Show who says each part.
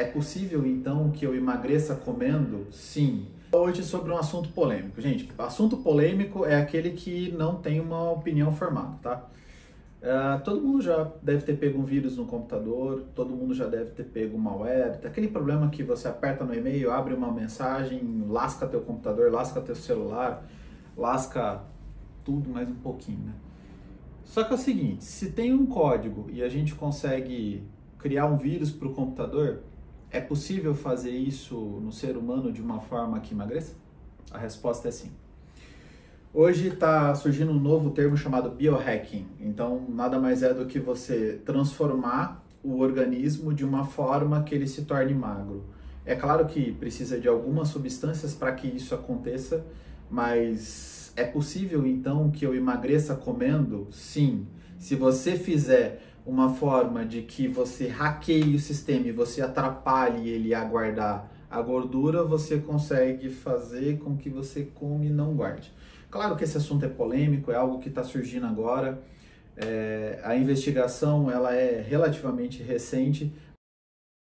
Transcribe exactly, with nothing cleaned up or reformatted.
Speaker 1: É possível então que eu emagreça comendo? Sim. Hoje sobre um assunto polêmico. Gente, assunto polêmico é aquele que não tem uma opinião formada, tá? Uh, todo mundo já deve ter pego um vírus no computador, todo mundo já deve ter pego um malware, aquele problema que você aperta no e-mail, abre uma mensagem, lasca teu computador, lasca teu celular, lasca tudo mais um pouquinho, né? Só que é o seguinte, se tem um código e a gente consegue criar um vírus para o computador, é possível fazer isso no ser humano de uma forma que emagreça? A resposta é sim. Hoje está surgindo um novo termo chamado biohacking. Então, nada mais é do que você transformar o organismo de uma forma que ele se torne magro. É claro que precisa de algumas substâncias para que isso aconteça, mas é possível então que eu emagreça comendo? Sim. Se você fizer uma forma de que você hackeie o sistema e você atrapalhe ele a guardar a gordura, você consegue fazer com que você come e não guarde. Claro que esse assunto é polêmico, é algo que está surgindo agora. É, a investigação ela é relativamente recente,